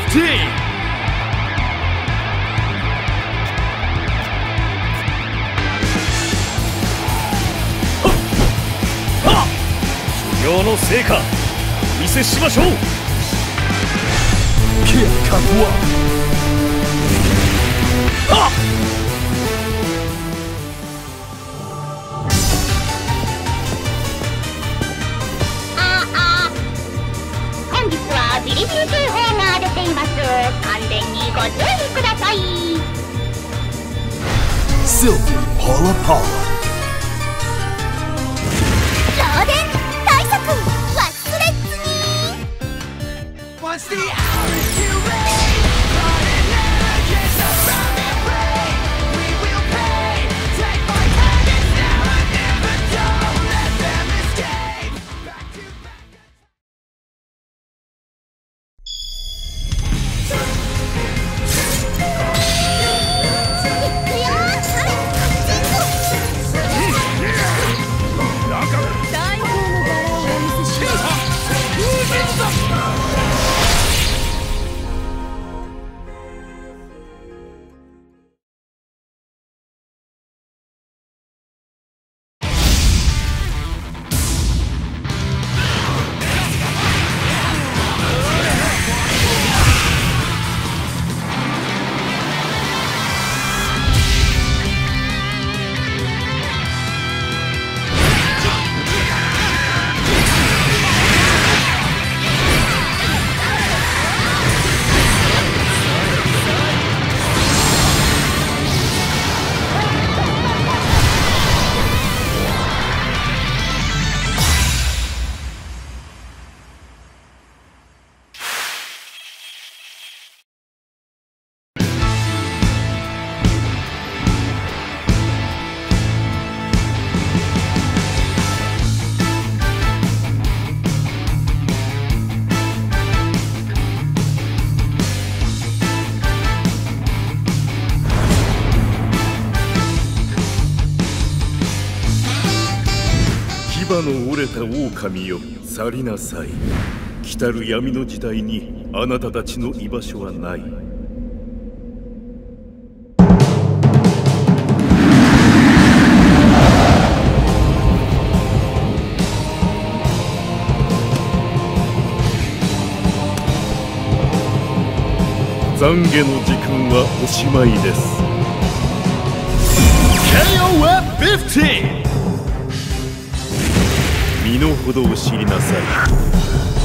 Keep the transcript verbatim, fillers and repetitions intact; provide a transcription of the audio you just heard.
ィー。修行の成果お見せしましょう。結果はあっビリビリ警報が出ています。完全にご注意ください。 Sylvie Paula Paula 漏電対策忘れずに。Once the hour is too late, but it never gets us from their prey. We will pay. Take my targets now and never don't let them escape. Back to back. 牙の折れた狼よ、去りなさい。来たる闇の時代にあなたたちの居場所はない。懺悔の時間はおしまいです。 ケーオー はフィフティーン。 身の程を知りなさい。